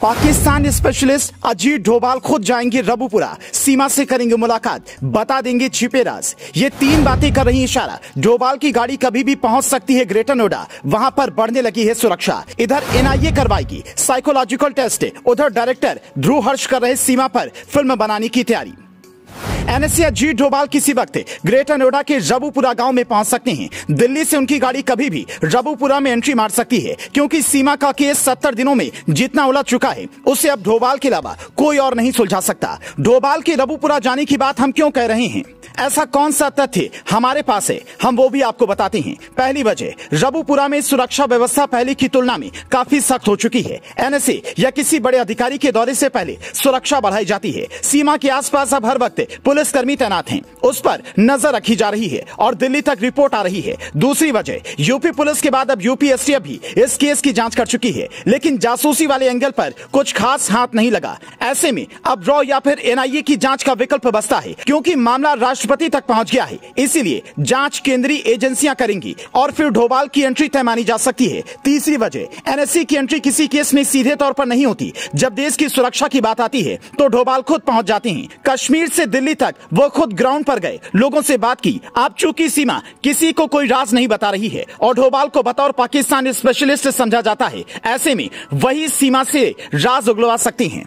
Pakistan specialist Ajit Doval खुद जाएंगे रबुपुरा, सीमा से करेंगे मुलाकात, बता देंगे छिपे राज। ये तीन बातें कर रही इशारा। डोभाल की गाड़ी कभी भी पहुंच सकती है ग्रेटर नोएडा, वहां पर बढ़ने लगी है सुरक्षा। इधर एनआईए करवाएगी साइकोलॉजिकल टेस्ट, उधर डायरेक्टर ध्रुव हर्ष कर रहे सीमा पर फिल्म बनाने की तैयारी। एनएसए अजीत डोभाल किसी वक्त ग्रेटर नोएडा के रबुपुरा गांव में पहुंच सकते हैं। दिल्ली से उनकी गाड़ी कभी भी रबुपुरा में एंट्री मार सकती है, क्योंकि सीमा का केस 70 दिनों में जितना उलझ चुका है उसे अब डोभाल के अलावा कोई और नहीं सुलझा सकता। डोभाल के रबुपुरा जाने की बात हम क्यों कह रहे हैं, ऐसा कौन सा तथ्य हमारे पास है, हम वो भी आपको बताते हैं। पहली वजह, रबुपुरा में सुरक्षा व्यवस्था पहले की तुलना में काफी सख्त हो चुकी है। एनएसए या किसी बड़े अधिकारी के दौरे से पहले सुरक्षा बढ़ाई जाती है। सीमा के आसपास अब हर वक्त पुलिसकर्मी तैनात हैं, उस पर नजर रखी जा रही है और दिल्ली तक रिपोर्ट आ रही है। दूसरी वजह, यूपी पुलिस के बाद अब यूपी एसटीएफ भी इस केस की जांच कर चुकी है, लेकिन जासूसी वाले एंगल पर कुछ खास हाथ नहीं लगा। ऐसे में अब रॉ या फिर एनआईए की जांच का विकल्प बचता है, क्योंकि मामला राष्ट्रपति तक पहुंच गया है। इसीलिए जांच केंद्रीय एजेंसियां करेंगी और फिर डोभाल की एंट्री तय मानी जा सकती है। तीसरी वजह, एनएसए की एंट्री किसी केस में सीधे तौर पर नहीं होती। जब देश की सुरक्षा की बात आती है तो डोभाल खुद पहुंच जाते हैं। कश्मीर से दिल्ली तक वो खुद ग्राउंड पर गए, लोगों से बात की। अब चूंकि सीमा किसी को कोई राज नहीं बता रही है और डोभाल को बतौर पाकिस्तान स्पेशलिस्ट समझा जाता है, ऐसे में वही सीमा से राज उगलवा सकते हैं।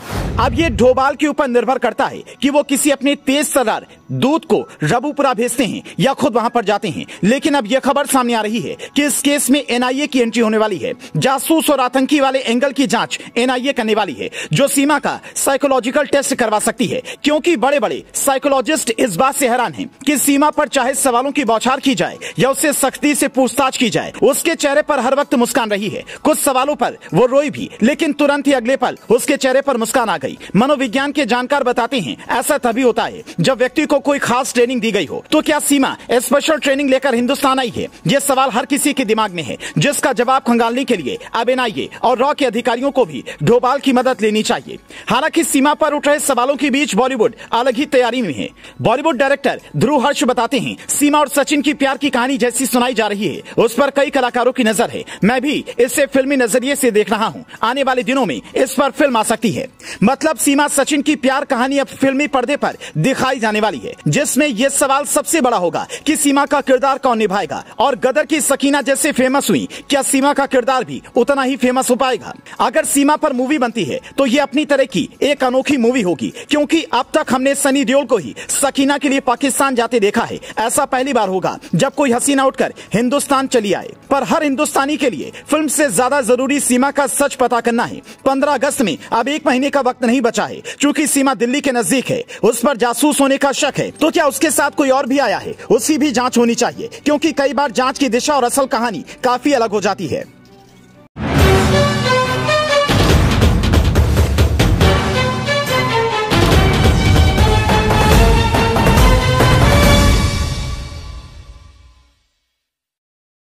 अब ये डोभाल के ऊपर निर्भर करता है कि वो किसी अपने तेज तर्रार दूत को रबुपुरा भेजते हैं या खुद वहां पर जाते हैं। लेकिन अब यह खबर सामने आ रही है कि इस केस में एनआईए की एंट्री होने वाली है। जासूस और आतंकी वाले एंगल की जांच एनआईए करने वाली है, जो सीमा का साइकोलॉजिकल टेस्ट करवा सकती है। क्योंकि बड़े बड़े साइकोलॉजिस्ट इस बात से हैरान हैं कि सीमा पर चाहे सवालों की बौछार की जाए या उससे सख्ती से पूछताछ की जाए, उसके चेहरे पर हर वक्त मुस्कान रही है। कुछ सवालों पर वो रोई भी, लेकिन तुरंत ही अगले पल उसके चेहरे पर मुस्कान आ गई। मनोविज्ञान के जानकार बताते हैं ऐसा तभी होता है जब व्यक्ति को कोई खास ट्रेनिंग दी गई हो। तो क्या सीमा स्पेशल ट्रेनिंग लेकर हिंदुस्तान आई है? यह सवाल हर किसी के दिमाग में है, जिसका जवाब खंगालने के लिए अब एनआईए और रॉ के अधिकारियों को भी डोभाल की मदद लेनी चाहिए। हालांकि सीमा पर उठ रहे सवालों के बीच बॉलीवुड अलग ही तैयारी में है। बॉलीवुड डायरेक्टर ध्रुव हर्ष बताते हैं सीमा और सचिन की प्यार की कहानी जैसी सुनाई जा रही है, उस पर कई कलाकारों की नजर है। मैं भी इसे फिल्मी नजरिए से देख रहा हूँ। आने वाले दिनों में इस पर फिल्म आ सकती है। मतलब सीमा सचिन की प्यार कहानी अब फिल्मी पर्दे पर दिखाई जाने वाली है, जिसमें यह सवाल सबसे बड़ा होगा कि सीमा का किरदार कौन निभाएगा। और गदर की सकीना जैसे फेमस हुई, क्या सीमा का किरदार भी उतना ही फेमस हो पाएगा? अगर सीमा पर मूवी बनती है तो ये अपनी तरह की एक अनोखी मूवी होगी, क्योंकि अब तक हमने सनी देओल को ही सकीना के लिए पाकिस्तान जाते देखा है। ऐसा पहली बार होगा जब कोई हसीना उठकर हिंदुस्तान चली आए। पर हर हिंदुस्तानी के लिए फिल्म से ज्यादा जरूरी सीमा का सच पता करना है। 15 अगस्त में अब 1 महीने का वक्त नहीं बचा है। चूंकि सीमा दिल्ली के नजदीक है, उस पर जासूस होने का शक है, तो क्या उसके साथ कोई और भी आया है? उसकी भी जांच होनी चाहिए, क्योंकि कई बार जांच की दिशा और असल कहानी काफी अलग हो जाती है।